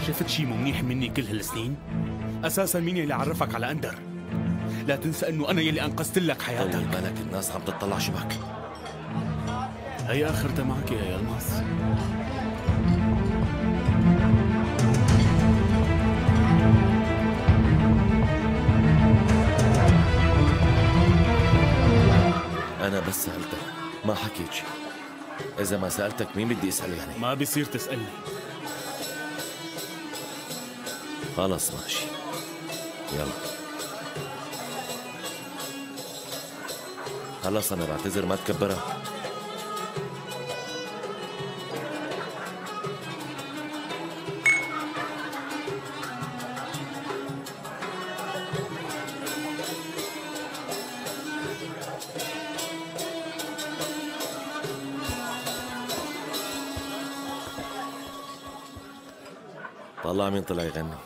شفت شي مو منيح مني كل هالسنين؟ أساساً مين يلي عرفك على أندر؟ لا تنسى إنه أنا يلي أنقذت لك حياتك. طول بالك الناس عم تطلع شبك. هي آخرتها معك يا يلماس. أنا بس سألتك، ما حكيت شي. إذا ما سألتك مين بدي أسأل يعني؟ ما بيصير تسألني. خلص ماشي، يلا. خلص أنا بعتذر، ما تكبرها. طلع مين طلع يغني.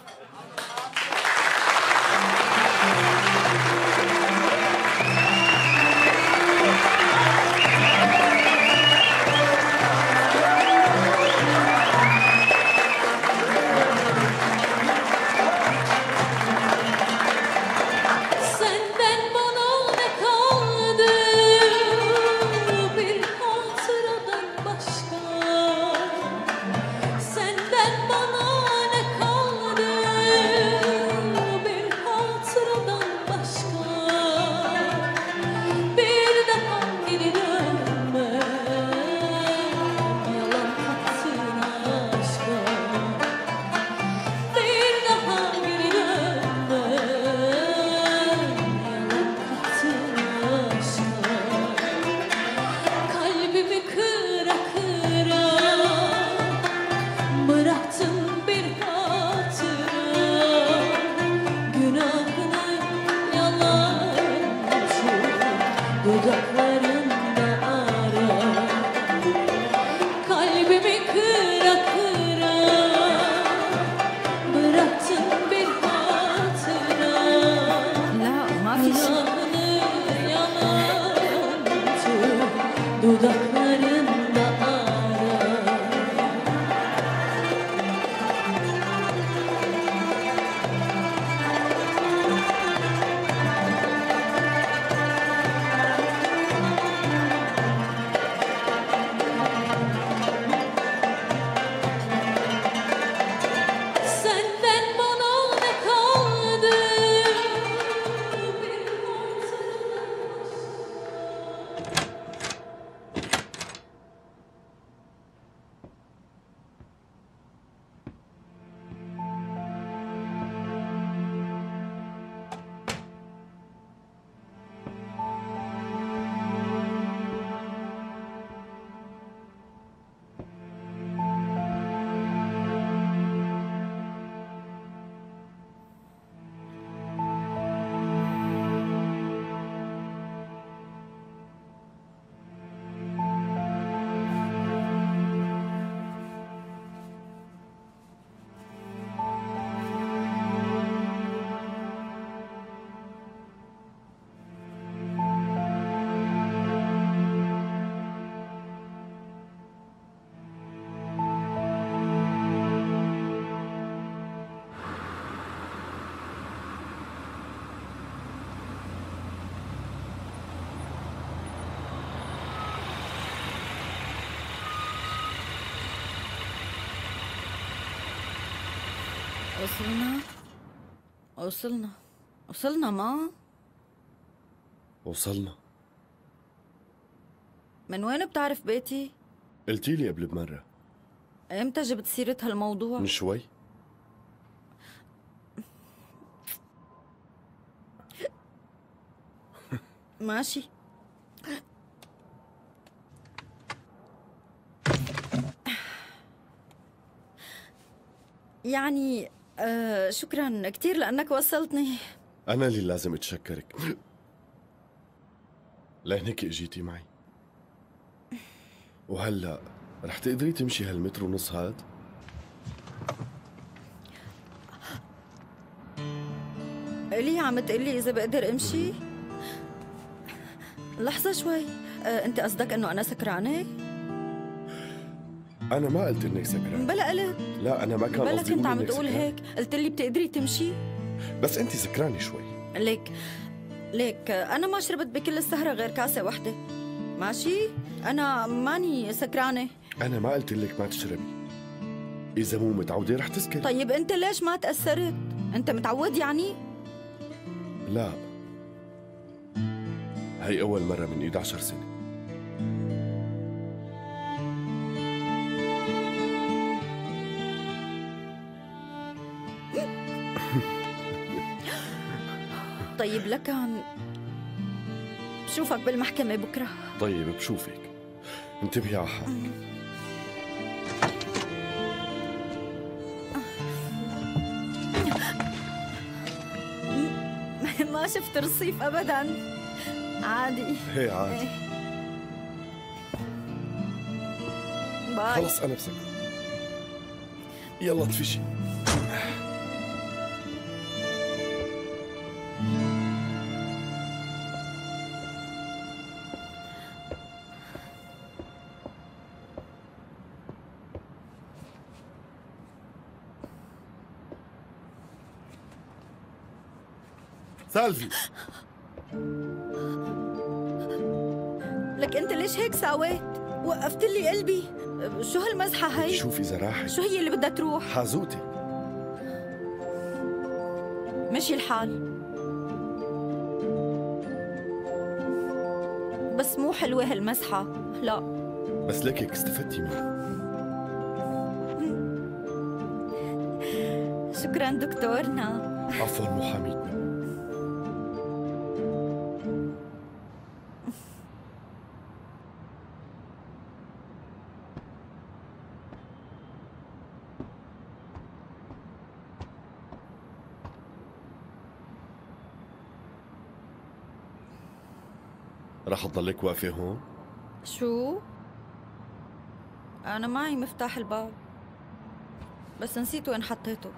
وصلنا ما؟ وصلنا. من وين بتعرف بيتي؟ قلتي لي قبل بمرة. امتى جبت سيرة هالموضوع؟ من شوي. ماشي. يعني شكرا كثير لأنك وصلتني. أنا اللي لازم أتشكرك لأنك اجيتي معي. وهلأ رح تقدري تمشي هالمتر ونص هاد؟ ليه عم تقلي إذا بقدر أمشي؟ لحظة شوي، أنت قصدك إنه أنا سكرانة؟ أنا ما قلت إنك سكران. بلا قلت. لا أنا ما كان بلا قصدي كنت أقول عم إنك تقول سكران. هيك، قلت لي بتقدري تمشي. بس أنت سكرانة شوي. ليك أنا ما شربت بكل السهرة غير كاسة وحدة، ماشي؟ أنا ماني سكرانة. أنا ما قلت لك ما تشربي. إذا مو متعودة رح تسكري. طيب أنت ليش ما تأثرت؟ أنت متعود يعني؟ لا، هي أول مرة من 11 سنة. طيب لكن بشوفك بالمحكمة بكرة. طيب بشوفك، انتبهي على حالك. ما شفت رصيف أبداً، عادي. هي عادي. باي. خلص أنا بسكر. يلا تفشي. سالفي. لك أنت ليش هيك ساويت؟ وقفت لي قلبي. شو هالمزحة هي؟ شوف إذا راحت. شو هي اللي بدها تروح؟ حازوتي. مشي الحال، بس مو حلوة هالمزحة، لا. بس لكك استفدتي منها. شكراً دكتورنا. عفوا محاميتنا. رح تضلك واقفة هون؟ شو؟ أنا معي مفتاح الباب، بس نسيت وين حطيته.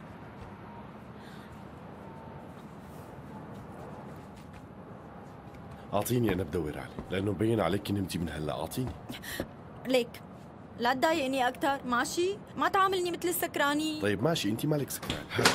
أعطيني أنا بدور عليه، لأنه مبين عليك نمتي من هلا. أعطيني. ليك لا تضايقني أكتر، ماشي؟ ما تعاملني مثل السكراني. طيب ماشي، أنت مالك سكران. هات.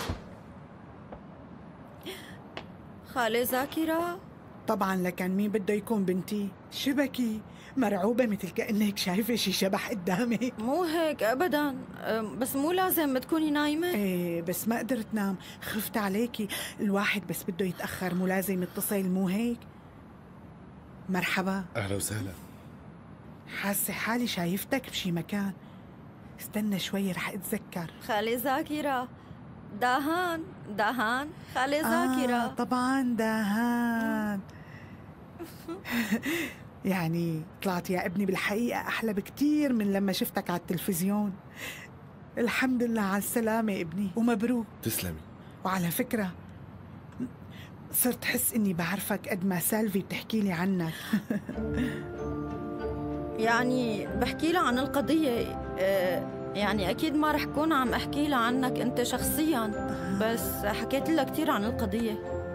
خالة ذاكرة. طبعا لكن مين بده يكون بنتي؟ شبكي مرعوبة مثل كأنك شايفة شي شبح قدامك. مو هيك أبداً، بس مو لازم تكوني نايمة. ايه بس ما قدرت نام، خفت عليكي. الواحد بس بده يتأخر مو لازم يتصل، مو هيك؟ مرحبا. أهلا وسهلا. حاسة حالي شايفتك بشي مكان. استنى شوي رح اتذكر. خالة ذاكرة. داهان خالة ذاكرة. طبعا داهان. يعني طلعت يا ابني بالحقيقة أحلى بكتير من لما شفتك على التلفزيون. الحمد لله على السلامة ابني ومبروك. تسلمي. وعلى فكرة صرت حس إني بعرفك قد ما سالفي بتحكي لي عنك. يعني بحكي لها عن القضية، يعني أكيد ما رح كون عم أحكي لها عنك أنت شخصياً، بس حكيت لها كتير عن القضية.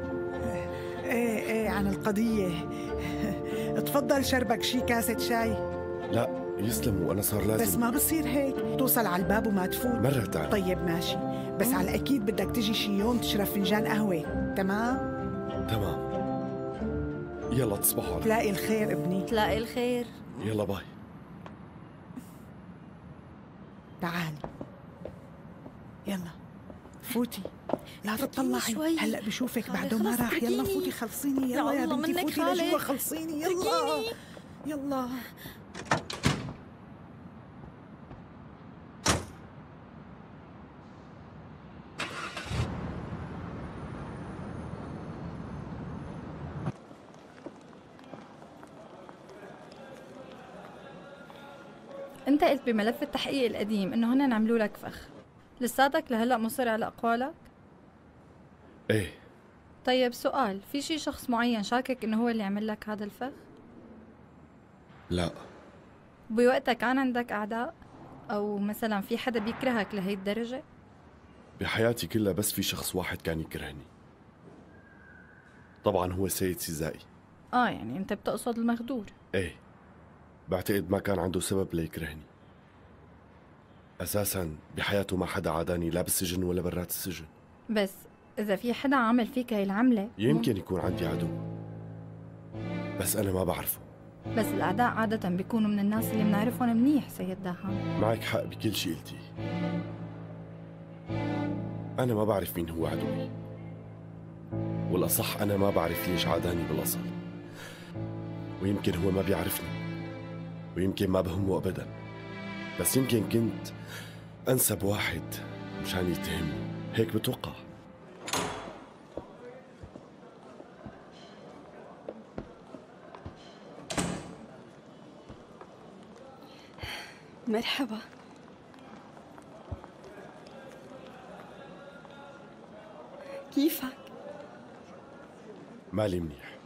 ايه عن القضية. تفضل شربك شي كاسة شاي. لا يسلموا، أنا صار لازم. بس ما بصير هيك توصل على الباب وما تفوت. مرة تعال. طيب ماشي، بس على الأكيد بدك تجي شي يوم تشرب فنجان قهوة، تمام؟ تمام. يلا تصبحوا على تلاقي الخير ابني. تلاقي الخير. يلا باي. تعالي يلا فوتي، لا اتركيني تطلعي شوي. هلا بشوفك خالي بعده ما خلص راح. يلا اتركيني. فوتي خلصيني، يا يلا يا الله بنتي منك فوتي خالي. لجوا خلصيني، يلا اتركيني. يلا. انت قلت بملف التحقيق القديم انه هن عملوا لك فخ، لساتك لهلا مصر على اقوالك؟ ايه. طيب سؤال، في شي شخص معين شاكك انه هو اللي عمل لك هذا الفخ؟ لا. بوقتها كان عندك اعداء؟ او مثلا في حدا بيكرهك لهي الدرجة؟ بحياتي كلها بس في شخص واحد كان يكرهني، طبعا هو سيد سيزائي. يعني انت بتقصد المغدور. ايه، بعتقد ما كان عنده سبب ليكرهني. أساساً بحياته ما حدا عاداني لا بالسجن ولا برات السجن. بس إذا في حدا عمل فيك هاي العملة يمكن يكون عندي عدو، بس أنا ما بعرفه. بس الأعداء عادة بيكونوا من الناس اللي بنعرفهم منيح سيد دهان. معك حق بكل شيء قلتي. أنا ما بعرف مين هو عدوي، والأصح أنا ما بعرف ليش عاداني بالأصل. ويمكن هو ما بيعرفني، ويمكن ما بهمه أبدا، بس يمكن كنت أنسب واحد مشان يتهمني، هيك بتوقع. مرحبا. كيفك؟ مالي منيح.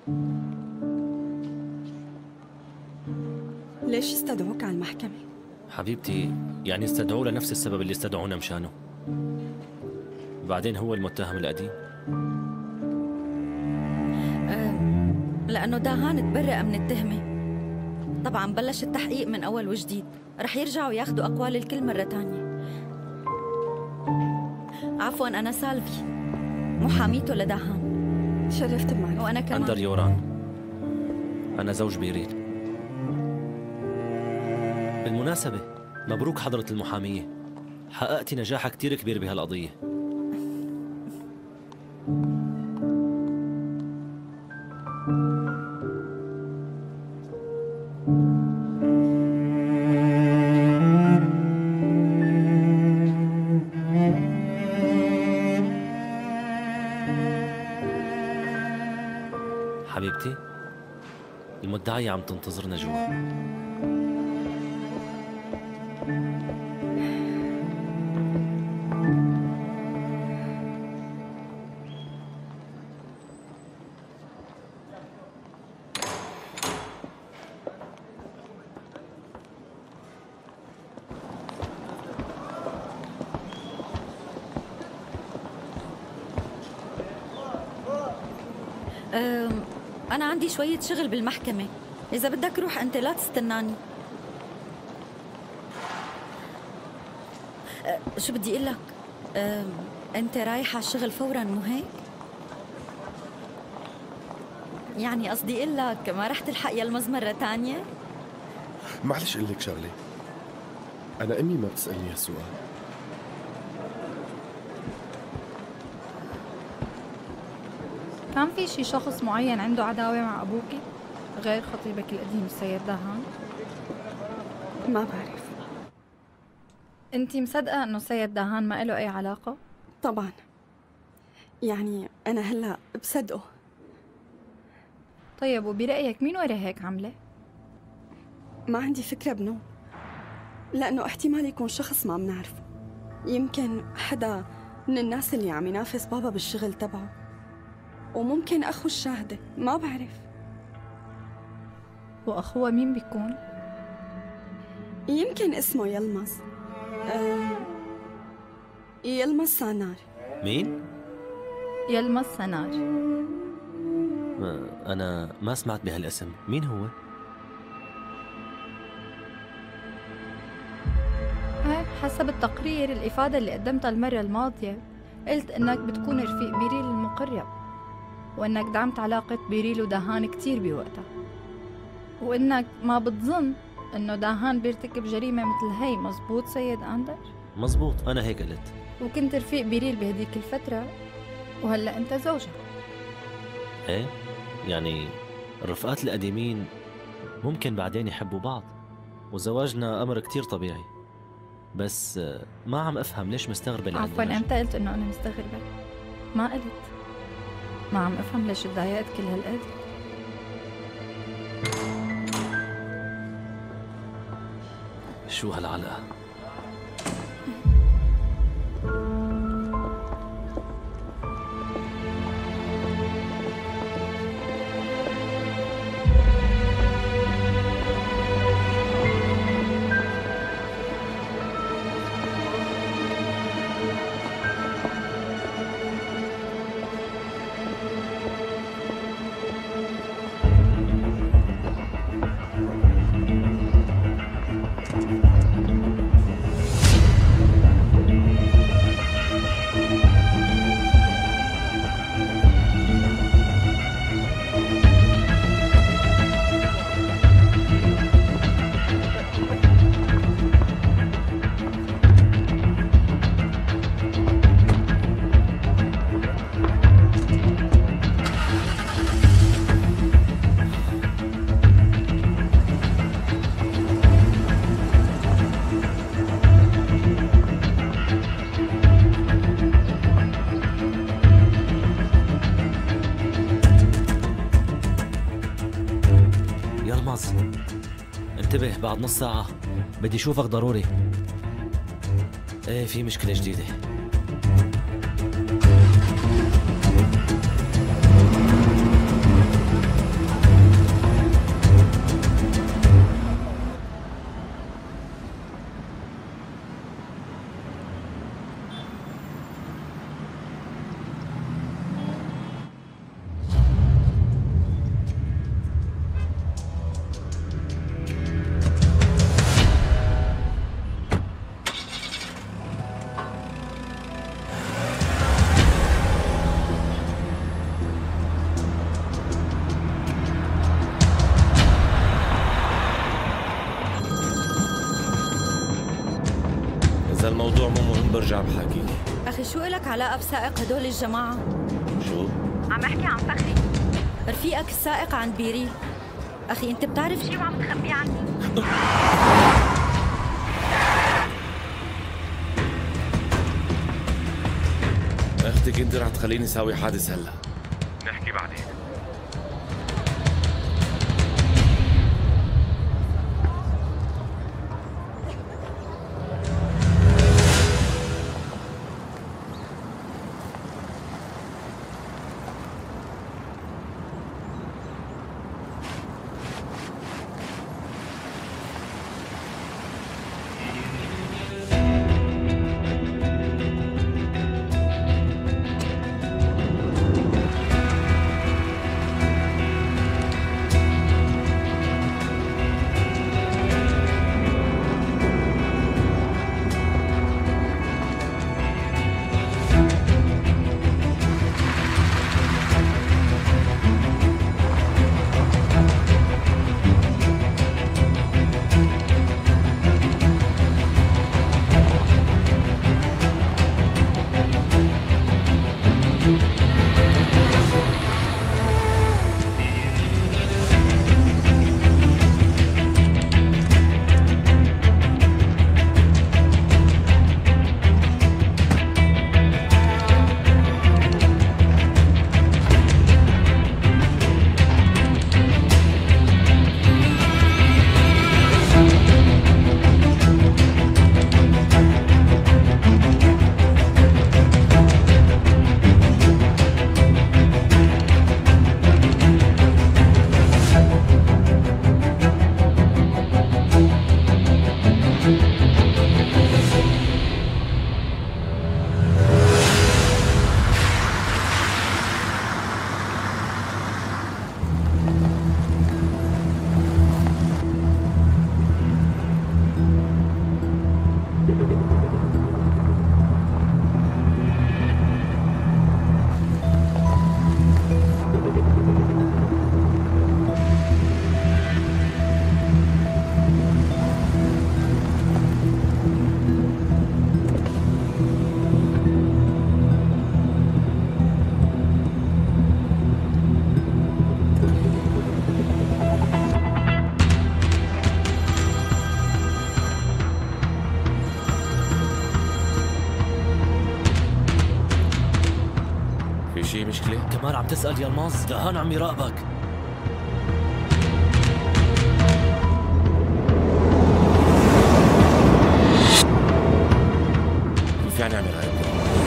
ليش استدعوك على المحكمة؟ حبيبتي يعني استدعوه لنفس السبب اللي استدعونا مشانه. بعدين هو المتهم القديم. لأنه دهان تبرأ من التهمة. طبعا بلش التحقيق من أول وجديد، رح يرجعوا ياخدوا أقوال الكل مرة تانية. عفوا أنا سالفي، محاميته لدهان. تشرفت بمعرفتك. وأنا كمان. أندر يوران، أنا زوج بيريل. بالمناسبة مبروك حضرة المحامية، حققتي نجاح كتير كبير بهالقضية. حبيبتي المدعية عم تنتظرنا جوا. أنا عندي شوية شغل بالمحكمة، إذا بدك روح أنت لا تستناني. شو بدي أقول لك؟ أنت رايحة على الشغل فوراً مو هيك؟ يعني قصدي أقول لك ما رح تلحق يلمز مرة تانية؟ معلش أقول لك شغلة، أنا أمي ما بتسألني هالسؤال. كان في شي شخص معين عنده عداوة مع أبوكي غير خطيبك القديم السيد دهان؟ ما بعرف. أنتي مصدقة إنه سيد دهان ما له أي علاقة؟ طبعا، يعني أنا هلأ بصدقه. طيب وبرأيك مين ورا هيك عملة؟ ما عندي فكرة بنو، لأنه احتمال يكون شخص ما بنعرفه. يمكن حدا من الناس اللي عم ينافس بابا بالشغل تبعه، وممكن أخو الشاهدة، ما بعرف. وأخوه مين بيكون؟ يمكن اسمه يلمز. يلمز سانار. مين؟ يلمز سنار. أنا ما سمعت بهالاسم، مين هو؟ حسب التقرير الإفادة اللي قدمتها المرة الماضية قلت إنك بتكون رفيق بيريل المقرب، وإنك دعمت علاقة بيريل ودهان كتير بوقتها، وإنك ما بتظن إنه دهان بيرتكب جريمة مثل هي. مزبوط سيد أندر؟ مزبوط، أنا هيك قلت. وكنت رفيق بيريل بهديك الفترة، وهلأ أنت زوجها. إيه؟ يعني الرفقات القديمين ممكن بعدين يحبوا بعض، وزواجنا أمر كتير طبيعي، بس ما عم أفهم ليش مستغربة لهالدرجة. عفواً، أنت قلت إنه أنا مستغربة، ما قلت. ما عم أفهم ليش تضايقت كل هالقد. شو هالعلقة؟ انتبه بعد نص ساعة بدي اشوفك ضروري. ايه في مشكلة جديدة. إذا الموضوع مو مهم برجع بحكي. أخي شو إلك علاقة بسائق هدول الجماعة؟ شو؟ عم أحكي عن فخري، رفيقك السائق عند بيريل. أخي أنت بتعرف شي وعم تخبيه عني؟ أختك أنت رح تخليني ساوي حادث هلا. نحكي بعدين. شي مشكلة؟ كمان عم تسأل يا الماظ؟ دهان عم يراقبك. كيف يعني عم يراقبني؟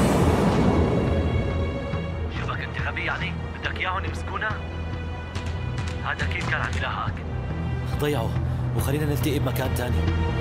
شو بك انت غبي يعني؟ بدك اياهم يمسكونا؟ هذا اكيد كان عم يلاحقك. ضيعه وخلينا نلتقي بمكان تاني.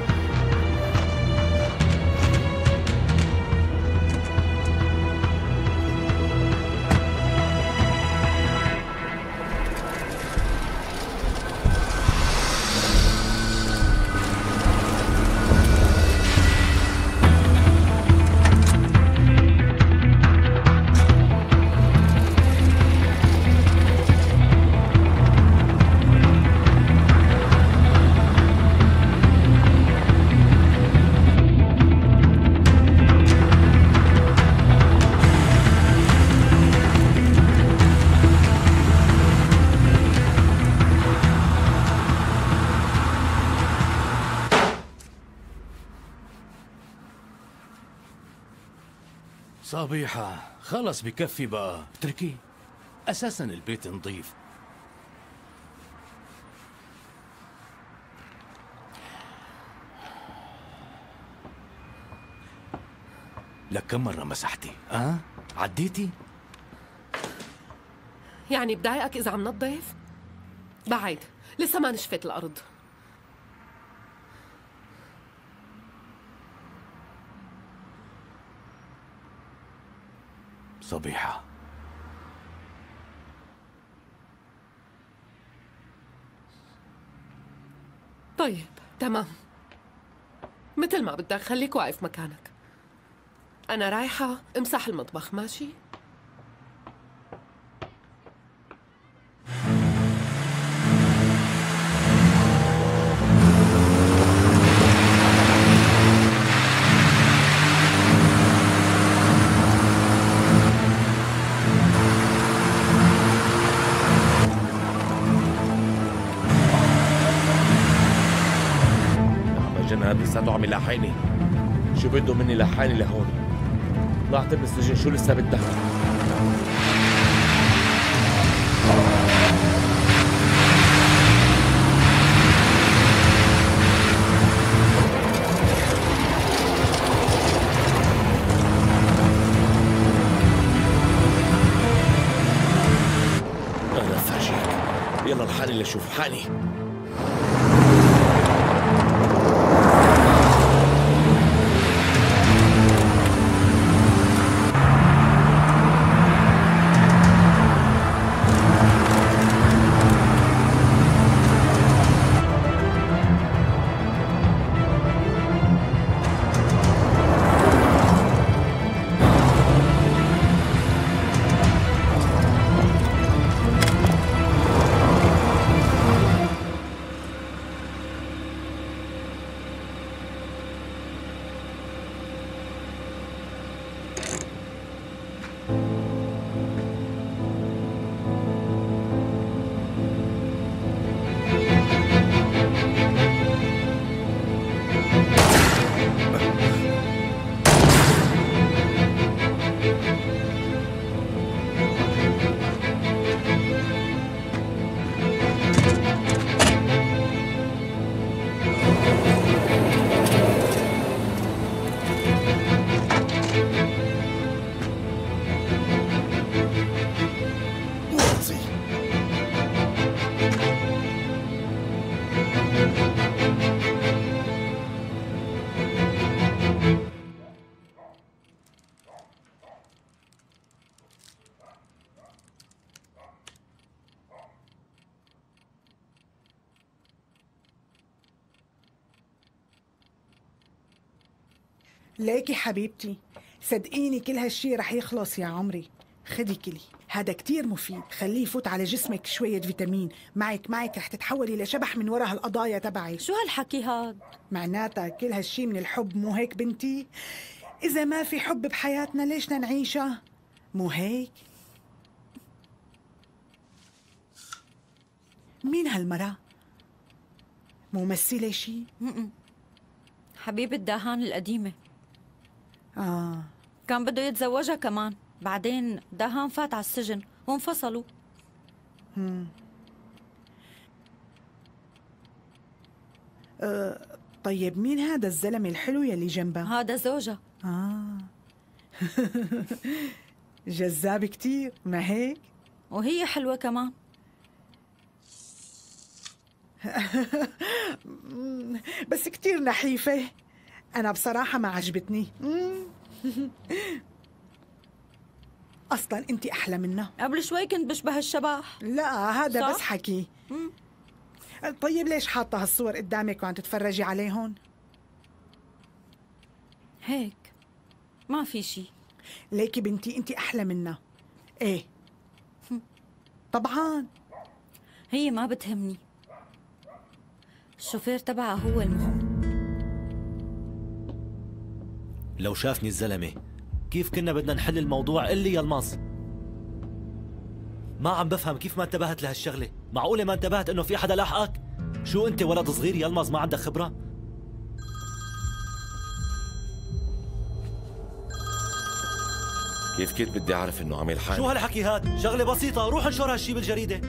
صبيحة خلص بكفي بقى، اتركي. أساسا البيت نظيف. لك كم مرة مسحتي؟ عديتي؟ يعني بضايقك إذا عم نظف؟ بعد لسه ما نشفت الأرض. صبيحة، طيب تمام، مثل ما بدك، خليك واقف مكانك. أنا رايحة امسح المطبخ، ماشي؟ جنابي لساته عم يلحقني. شو بده مني لحقني لهون؟ طلعت من السجن، شو لسه بدك؟ أنا فرجيك. يلا الحقني لشوف حقني. ليكي حبيبتي، صدقيني كل هالشي رح يخلص يا عمري. خدي كلي، هذا كتير مفيد، خليه يفوت على جسمك شوية فيتامين. معك رح تتحولي لشبح من وراء هالقضايا تبعي. شو هالحكي هاد؟ معناتها كل هالشي من الحب، مو هيك بنتي؟ إذا ما في حب بحياتنا ليش بدنا نعيشها؟ مو هيك؟ مين هالمرأة؟ ممثلة شي؟ حبيبة داهان القديمة. كان بده يتزوجها كمان، بعدين داهان فات على السجن وانفصلوا. طيب مين هذا الزلمة الحلو يلي جنبها؟ هذا زوجها. جذاب كتير، ما هيك؟ وهي حلوة كمان. بس كتير نحيفة، أنا بصراحة ما عجبتني. أصلاً أنت أحلى منها. قبل شوي كنت بشبه الشبح. لا هذا صح؟ بس حكي. طيب ليش حاطة هالصور قدامك وعم تتفرجي عليهم؟ هيك ما في شي. ليكي بنتي أنت أحلى منها. إيه طبعاً. هي ما بتهمني، الشوفير تبعها هو المهم. لو شافني الزلمة كيف كنا بدنا نحل الموضوع اللي يلمظ. ما عم بفهم كيف ما انتبهت لهالشغلة. معقولة ما انتبهت انه في حدا لاحقك؟ شو انت ولد صغير يلمظ ما عندك خبرة؟ كيف بدي اعرف انه عم يلحقني؟ شو هالحكي هاد؟ شغلة بسيطة، روح انشر هالشي بالجريدة.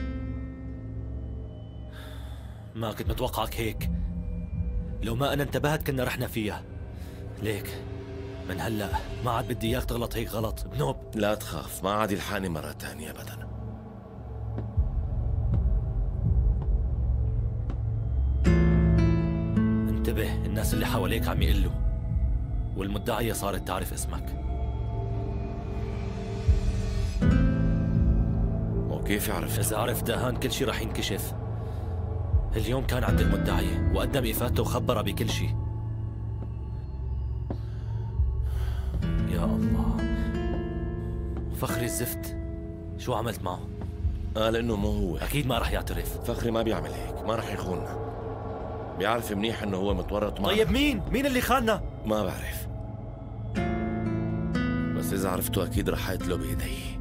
ما كنت متوقعك هيك. لو ما انا انتبهت كنا رحنا فيها. ليك من هلأ ما عاد بدي إياك تغلط هيك غلط بنوب. لا تخاف، ما عاد يلحقني مرة تانية أبدا. انتبه، الناس اللي حواليك عم يقلوا، والمدعية صارت تعرف اسمك. وكيف عرفت؟ إذا عرف دهان كل شي رح ينكشف. اليوم كان عند المدعية وقدم إفادته وخبرها بكل شي. يا الله، فخري الزفت شو عملت معه؟ قال إنه مو هو. أكيد ما رح يعترف. فخري ما بيعمل هيك، ما رح يخوننا. بيعرف منيح إنه هو متورط معنا. طيب مين اللي خاننا؟ ما بعرف، بس إذا عرفته أكيد رح أقتله بإيدي.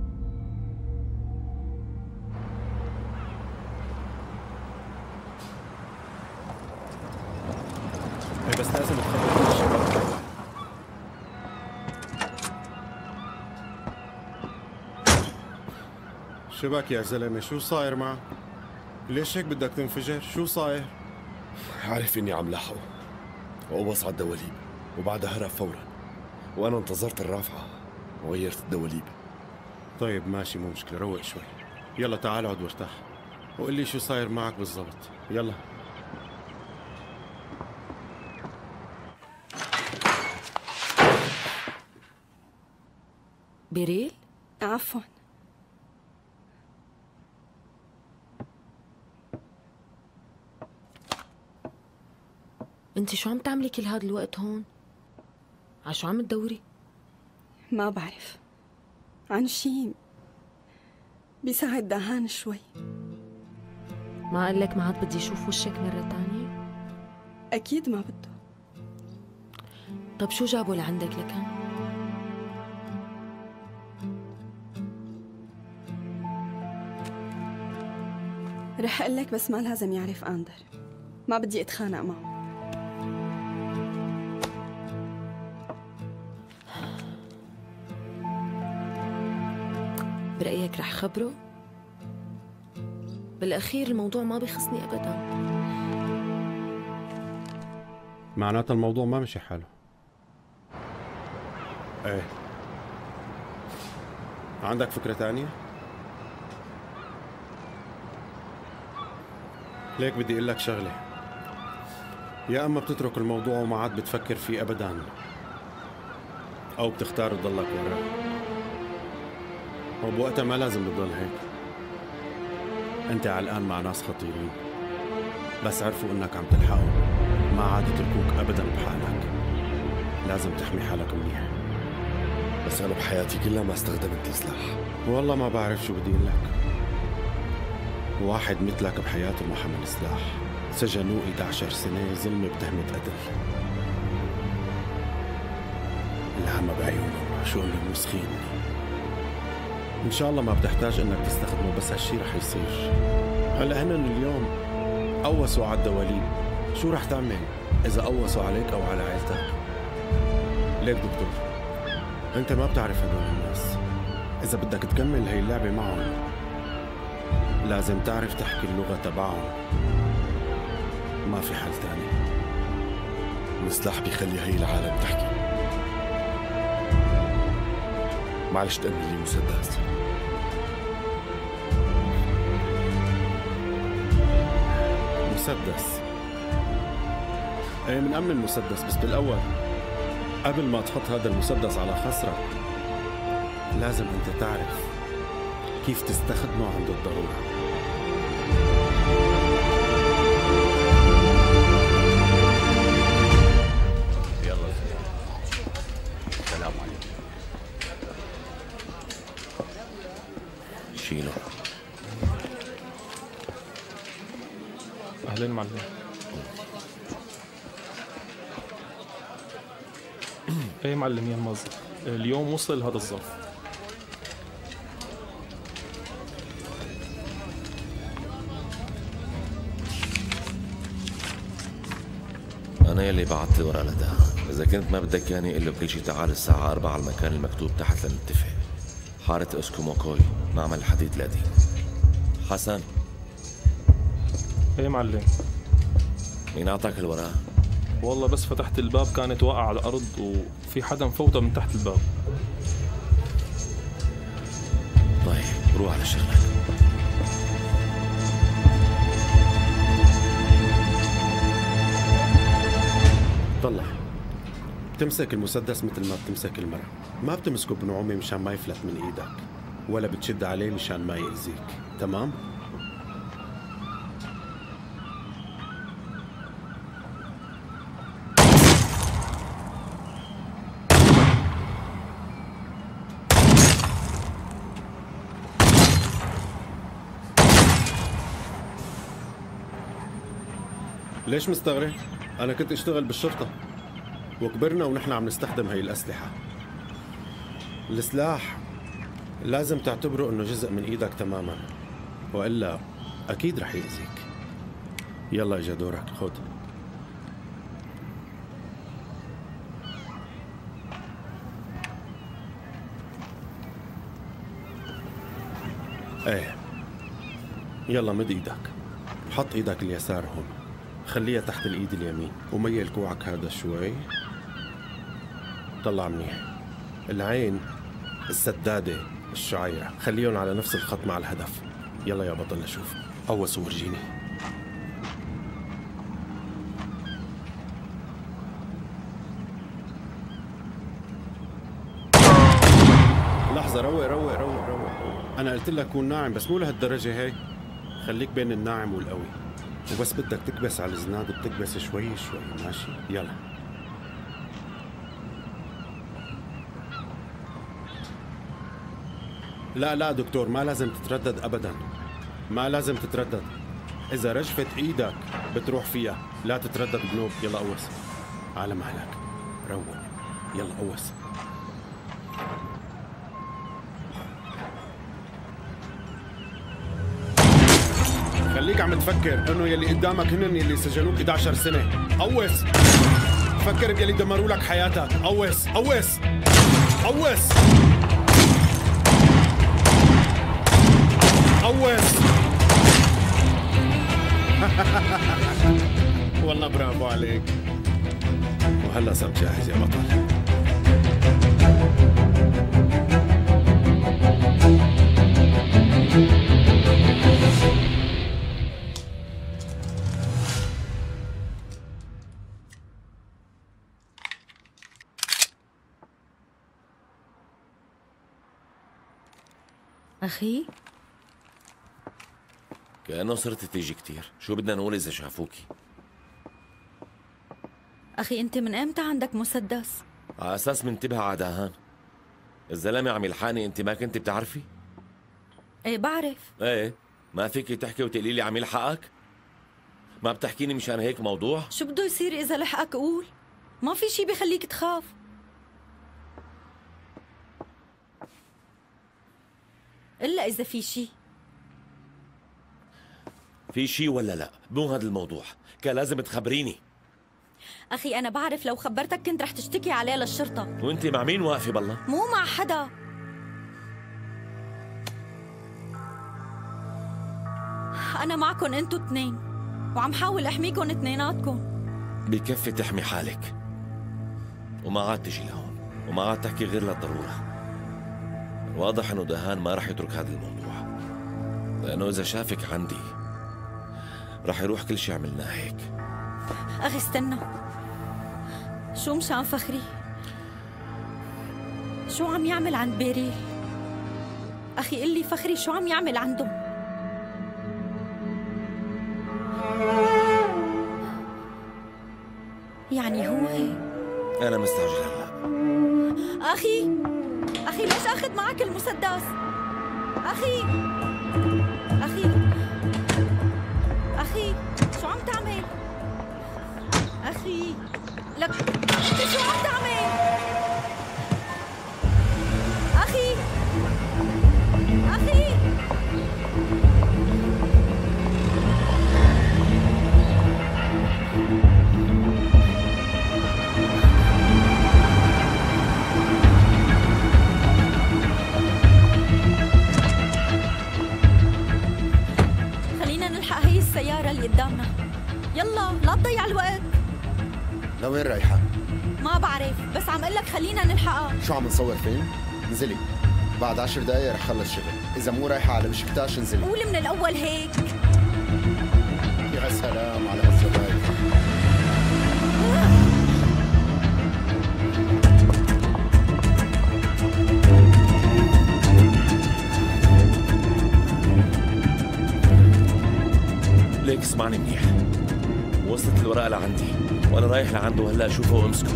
بس لازم تخبر الشباب. شبك يا زلمة، شو صاير معك؟ ليش هيك بدك تنفجر؟ شو صاير؟ عارف اني عم لحقه وقبص على الدواليب وبعدها هرب فورا، وانا انتظرت الرافعة وغيرت الدواليب. طيب ماشي، مو مشكلة، روق شوي. يلا تعال اقعد وارتاح وقل لي شو صاير معك بالضبط. يلا. بيريل؟ عفوا. انت شو عم تعملي كل هذا الوقت هون؟ عشو عم تدوري؟ ما بعرف عن شي بيساعد دهان شوي. ما قال لك ما عاد بدي اشوف وشك مرة تانية؟ اكيد ما بده. طب شو جابوا لعندك لكان؟ رح اقول لك بس ما لازم يعرف اندر. ما بدي اتخانق معه. برأيك رح خبره؟ بالأخير الموضوع ما بيخصني أبداً. معناتها الموضوع ما مشي حاله. ايه، عندك فكرة تانية؟ ليك بدي اقول لك شغلة، يا اما بتترك الموضوع وما عاد بتفكر فيه ابدا، او بتختار تضلك وراه. وبوقتها ما لازم تضل هيك. انت على الان مع ناس خطيرين، بس عرفوا انك عم تلحقهم ما عاد يتركوك ابدا بحالك. لازم تحمي حالك منيح. بس انا بحياتي كلها ما استخدمت السلاح. والله ما بعرف شو بدي اقول لك. واحد مثلك بحياته ما حمل سلاح، سجنوه 11 سنة ظلم بتهمة قتل. العمى بعيونهم شو انهم مسخين. ان شاء الله ما بتحتاج انك تستخدمه، بس هالشي رح يصير. هلا هن اليوم قوسوا على الدواليب، شو رح تعمل اذا قوسوا عليك او على عائلتك؟ ليك دكتور، انت ما بتعرف هدول الناس. اذا بدك تكمل هي اللعبة معهم لازم تعرف تحكي اللغة تبعهم، ما في حل تاني. السلاح بيخلي هي العالم تحكي. معلش تأمن لي مسدس. مسدس؟ ايه بنأمن المسدس، بس بالأول قبل ما تحط هذا المسدس على خصرك لازم انت تعرف كيف تستخدمه عند الضرورة. يلا سلام عليكم. شيله. أهلين معلم. ايه معلم يا الموظف، اليوم وصل هذا الظرف. أنا يلي بعت الورقة لدهان. إذا كنت ما بدك إياني قل له بكل شي تعال الساعة 4 على المكان المكتوب تحت لنتفق. حارة اسكوموكوي، معمل الحديد القديم. حسن. ايه معلم. مين أعطاك الورقة؟ والله بس فتحت الباب كانت واقعة على الأرض وفي حدا مفوتها من تحت الباب. طيب روح على شغلك. طلع بتمسك المسدس مثل ما بتمسك المرة، ما بتمسكه بنعومة مشان ما يفلت من ايدك، ولا بتشد عليه مشان ما يأذيك، تمام؟ ليش مستغرب؟ أنا كنت أشتغل بالشرطة وكبرنا ونحن عم نستخدم هاي الأسلحة. السلاح لازم تعتبره إنه جزء من إيدك تماماً، وإلا أكيد رح يأذيك. يلا إجا دورك، خد. إيه يلا مد إيدك، حط إيدك اليسار هون، خليها تحت الإيد اليمين وميل كوعك هذا شوي. طلع منيح. العين، السدادة، الشعيرة خليهم على نفس الخط مع الهدف. يلا يا بطل نشوف. قوس وورجيني. لحظة، روق روق روق روق. أنا قلت لك كون ناعم بس مو لهالدرجة هي. خليك بين الناعم والقوي، وبس بدك تكبس على الزناد بتكبس شوي شوي، ماشي؟ يلا. لا لا دكتور، ما لازم تتردد أبدا، ما لازم تتردد. إذا رجفت إيدك بتروح فيها، لا تتردد بنوب. يلا قوس على مهلك، روق. يلا قوس. خليك عم تفكر انه يلي قدامك هنن يلي سجنوك 11 سنة. قوس. فكر بيلي دمروا لك حياتك. قوس قوس قوس قوس. والله برافو عليك. وهلا صرت جاهز يا بطل. أخي؟ كأنه صرت تيجي كتير. شو بدنا نقول إذا شافوكي؟ أخي أنت من إمتى عندك مسدس؟ على أساس منتبه على دهان. الزلمة عم يلحقني، أنت ما كنت بتعرفي؟ إيه بعرف. إيه، ما فيكي تحكي وتقولي لي عم يلحقك؟ ما بتحكيني مشان هيك موضوع؟ شو بده يصير إذا لحقك؟ قول، ما في شي بخليك تخاف. إلا إذا في شي. في شي ولا لا؟ مو هذا الموضوع، كان لازم تخبريني. أخي أنا بعرف لو خبرتك كنت رح تشتكي عليه للشرطة. وأنت مع مين واقفة بالله؟ مو مع حدا. أنا معكن أنتو اثنين وعم حاول أحميكن اثنيناتكن. بكفي تحمي حالك وما عاد تجي لهون وما عاد تحكي غير للضرورة. واضح إنه دهان ما رح يترك هذا الموضوع، لأنه إذا شافك عندي رح يروح كل شي عملناه هيك. أخي استنى، شو مشان فخري؟ شو عم يعمل عند بيريل؟ أخي قل لي فخري شو عم يعمل عندهم؟ يعني هو هيك؟ أنا مستعجل هلا. أخي ليش أخذ معك المسدس؟ أخي شو عم تعمل؟ أخي لك أنت شو عم تعمل؟ أخي خلينا نلحق هي السيارة اللي قدامنا. يلا لا تضيع الوقت. لوين رايحة؟ ما بعرف، بس عم قلك خلينا نلحقها. شو عم نصور فيلم؟ انزلي، بعد 10 دقايق رح خلص شغل، إذا مو رايحة على بشكتاش انزلي. قول من الأول هيك. يا سلام على هالزباين. ليك اسمعني منيح، وصلت الورقة لعندي وأنا رايح لعنده هلا أشوفه وأمسكه.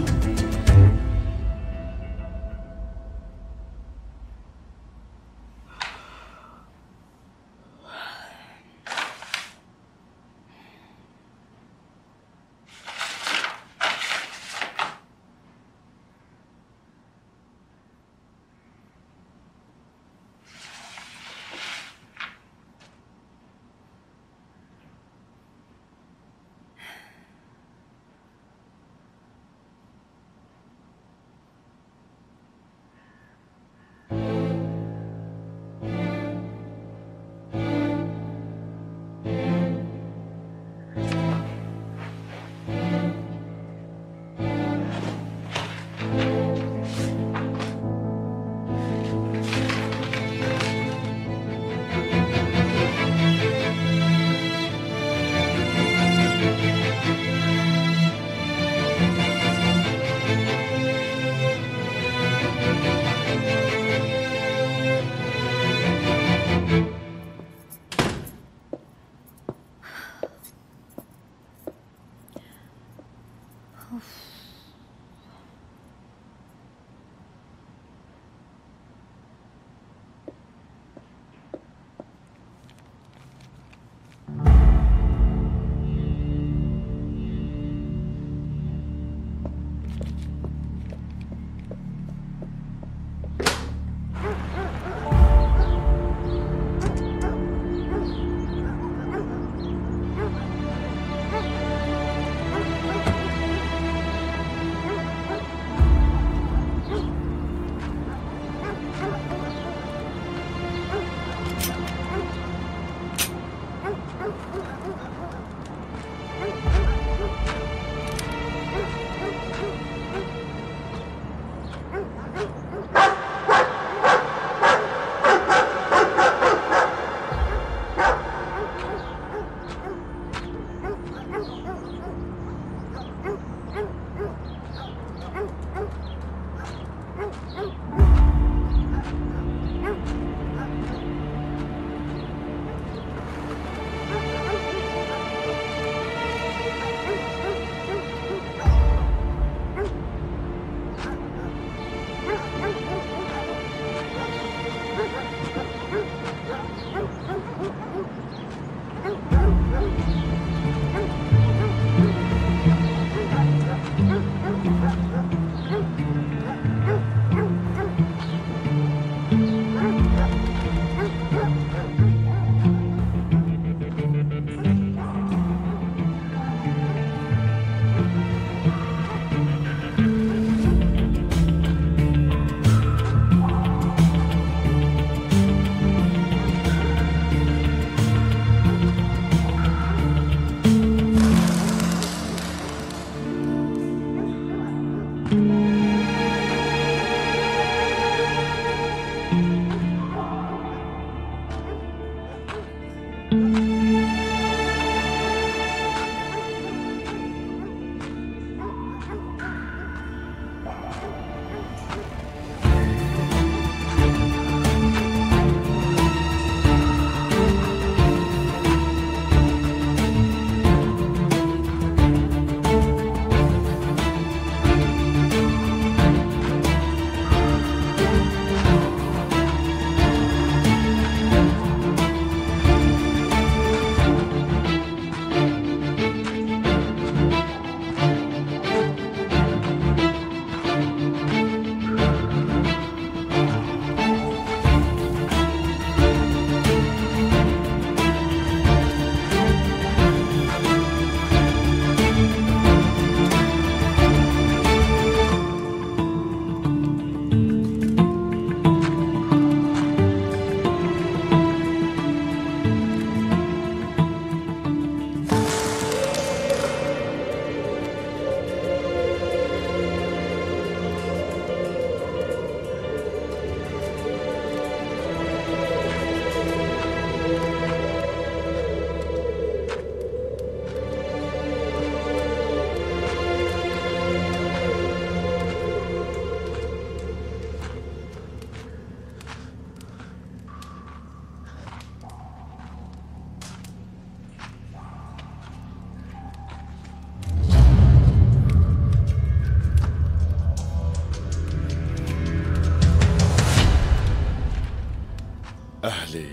أهلي.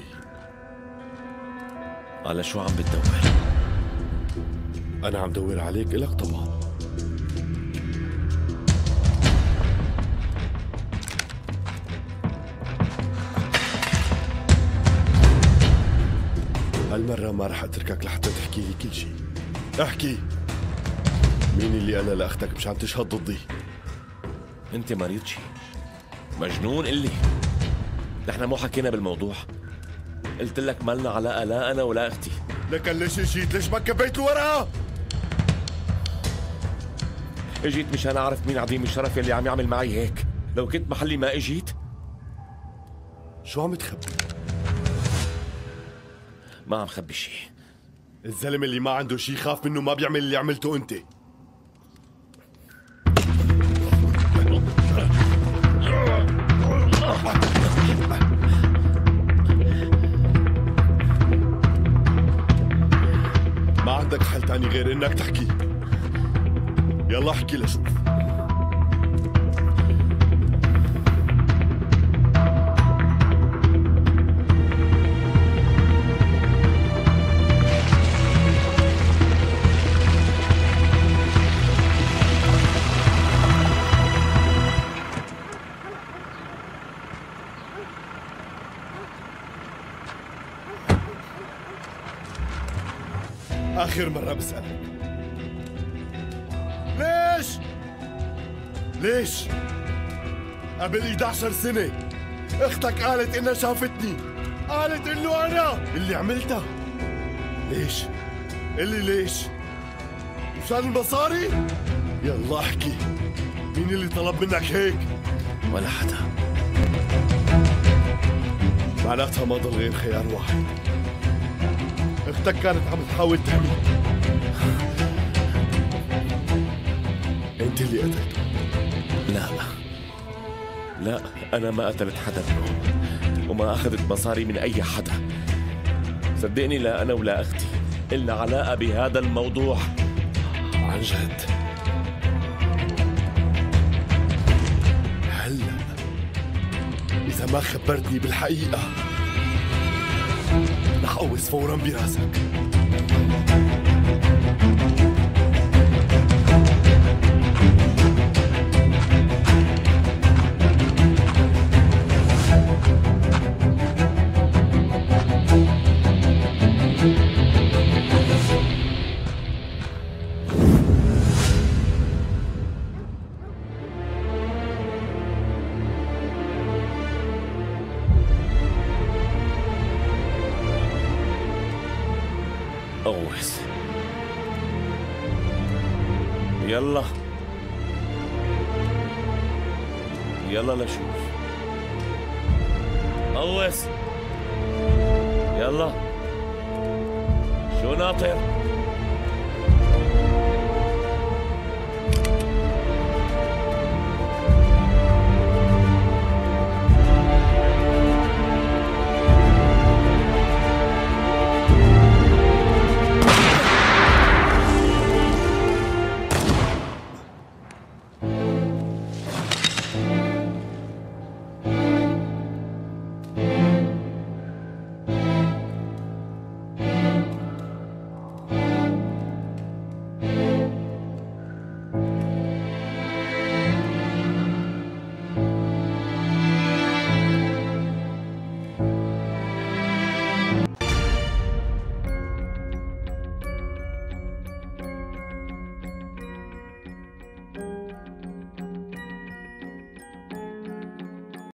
على شو عم بتدور؟ أنا عم دور عليك إلك طبعا. هالمرة ما رح أتركك لحتى تحكي لي كل شيء. احكي، مين اللي قال لأختك مشان تشهد ضدي؟ انت مريض شي؟ مجنون قلي. نحن مو حكينا بالموضوع. قلت لك مالنا علاقة لا أنا ولا أختي. لكن ليش اجيت؟ ليش ما كبيت الورقة؟ اجيت مشان أعرف مين عظيم الشرف يلي عم يعمل معي هيك. لو كنت محلي ما اجيت. شو عم تخبي؟ ما عم خبي شي. الزلمة اللي ما عنده شي خاف منه ما بيعمل اللي عملته أنت. ما عندك حل تاني غير إنك تحكي. يلا احكي لشوف. آخر مرة بسألك، ليش؟ قبل 11 سنة اختك قالت انها شافتني، قالت انه انا اللي عملتها. ليش؟ قلي ليش؟ مشان المصاري؟ يلا احكي، مين اللي طلب منك هيك؟ ولا حدا. معناتها ما ضل غير خيار واحد. اختك كانت عم تحاول تحميك. انت اللي قتلته. لا أنا ما قتلت حدا منهم وما أخذت مصاري من أي حدا. صدقني لا أنا ولا أختي إلنا علاقة بهذا الموضوع. عن جد؟ هلا إذا ما خبرتني بالحقيقة رح أقوس فورا براسك. أوس يلا لشوف. أوس يلا، شو ناطر؟